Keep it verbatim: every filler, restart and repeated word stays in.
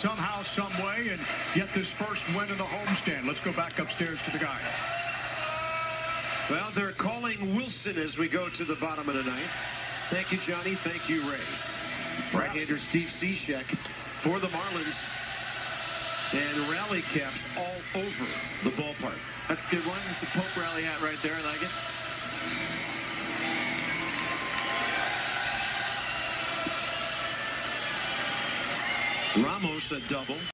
somehow, some way, and get this first win in the homestand. Let's go back upstairs to the guys. Well, they're calling Willllllson as we go to the bottom of the ninth. Thank you, Johnny. Thank you, Ray. Right-hander Steve Cishek for the Marlins. And rally caps all over the ballpark. That's a good one. It's a Pope rally hat right there. I like it. Ramos a double.